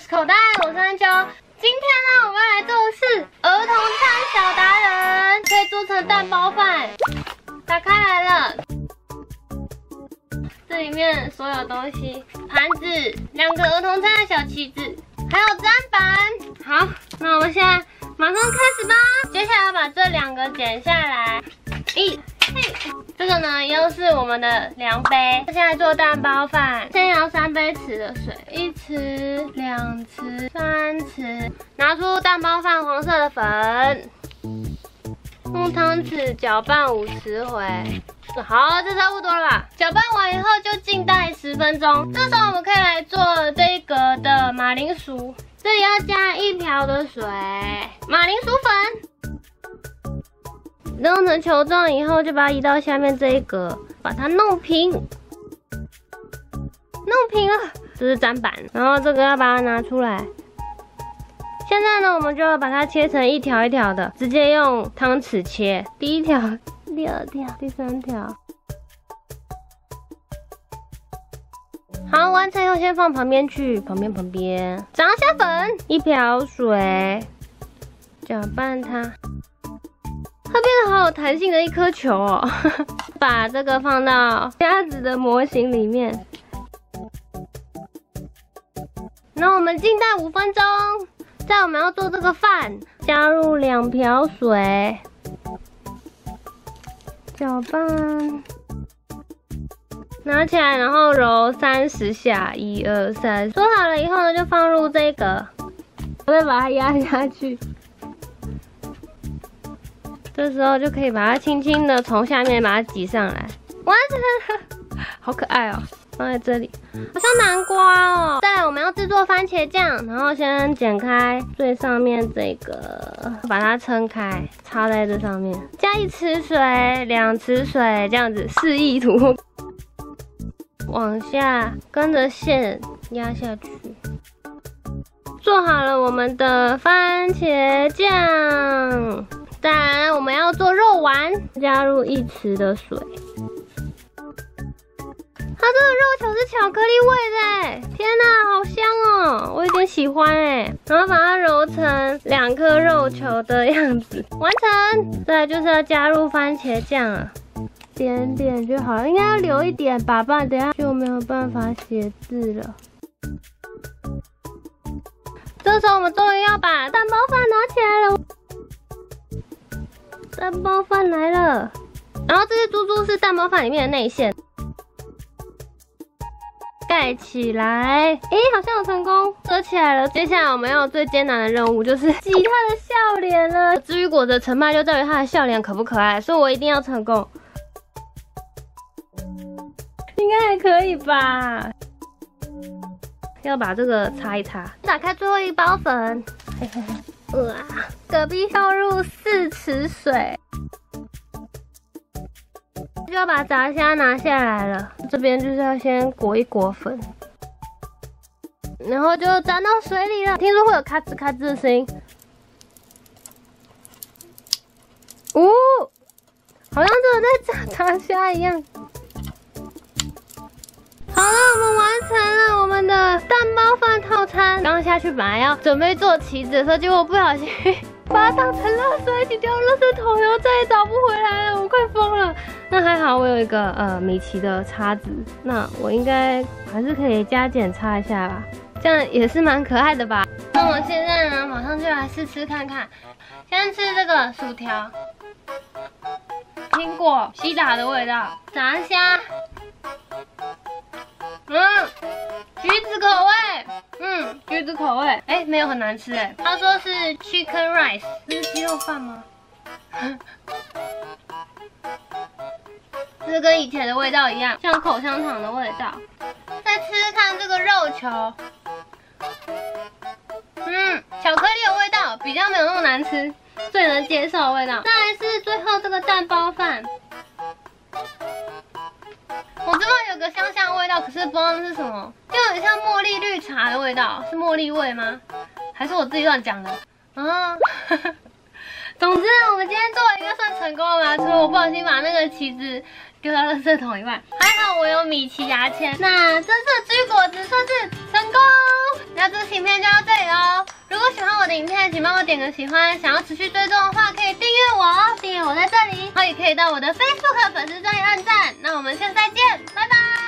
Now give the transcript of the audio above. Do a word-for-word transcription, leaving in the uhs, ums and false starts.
口袋，我是安秋。今天呢，我们要来做的是儿童餐小达人，可以做成蛋包饭。打开来了，这里面所有东西，盘子，两个儿童餐的小旗子，还有砧板。好，那我们现在马上开始吧。接下来要把这两个剪下来。咦，嘿，这个呢又是我们的量杯。现在做蛋包饭，先要三杯匙的水，一匙、两匙、三匙。拿出蛋包饭黄色的粉，用汤匙搅拌五十回。好，这差不多了吧？搅拌完以后就静待十分钟。这时候我们可以来做这个的马铃薯，这里要加一瓢的水，马铃薯粉。弄成球状以后，就把它移到下面这一格，把它弄平，弄平了。这是砧板，然后这个要把它拿出来。现在呢，我们就要把它切成一条一条的，直接用汤匙切。第一条、第二条、第三条。好，完成以后先放旁边去，旁边旁边。炸虾粉，一瓢水，搅拌它。它变得好有弹性的一颗球哦。把这个放到鸭子的模型里面，然后我们静待五分钟。再我们要做这个饭，加入两瓢水，搅拌，拿起来，然后揉三十下，一二三，做好了以后呢，就放入这个，我再把它压下去。这时候就可以把它轻轻的从下面把它挤上来，完成了，好可爱哦！放在这里，好像南瓜哦。再来我们要制作番茄酱，然后先剪开最上面这个，把它撑开，插在这上面，加一匙水、两匙水，这样子示意图，往下跟着线压下去。做好了我们的番茄酱。再来，我们要做肉丸，加入一匙的水。它这个肉球是巧克力味的，天哪，好香哦！我有点喜欢哎。然后把它揉成两颗肉球的样子，完成。再来就是要加入番茄酱啊，点点就好了，应该要留一点吧，不然等下就没有办法写字了。这时候我们终于要把蛋包饭拿起来了。蛋包饭来了，然后这些珠珠是蛋包饭里面的内馅，盖起来。哎，好像有成功，折起来了。接下来我们要有最艰难的任务，就是挤它的笑脸了。至于果子的成败就在于它的笑脸可不可爱，所以我一定要成功。应该还可以吧？要把这个擦一擦。打开最后一包粉。嘿嘿嘿。哇！隔壁倒入四匙水，就要把炸虾拿下来了。这边就是要先裹一裹粉，然后就沾到水里了。听说会有咔吱咔吱的声音。哦，好像真的在炸炸虾一样。好了，我们完成了我们的蛋包饭套餐。刚下去本来要准备做旗子的时候，结果不小心把它当成垃圾一起丢垃圾桶，然后再也找不回来了，我快疯了。那还好我有一个呃米奇的叉子，那我应该还是可以加减擦一下吧，这样也是蛮可爱的吧。那我现在呢，马上就来试吃看看。先吃这个薯条，苹果西打的味道，炸虾。嗯，橘子口味，嗯，橘子口味，哎、欸，没有很难吃哎。他说是 chicken rice， 这是鸡肉饭吗？这跟以前的味道一样，像口香糖的味道。再吃吃看这个肉球，嗯，巧克力的味道，比较没有那么难吃，最能接受的味道。再来是最后这个蛋包饭。我知道有个香香的味道，可是不知道是什么，就有点像茉莉绿茶的味道，是茉莉味吗？还是我自己乱讲的？啊，总之我们今天做的应该算成功了吧？除了我不小心把那个旗子丢到垃圾桶以外，还好我有米奇牙签。那这次的居果子算是成功。那这期影片就到这里哦。如果喜欢我的影片，请帮我点个喜欢。想要持续追踪的话，可以订阅我哦，订阅我在这里，然后也可以到我的 Facebook 粉丝专页按赞。那我们下次再见，拜拜。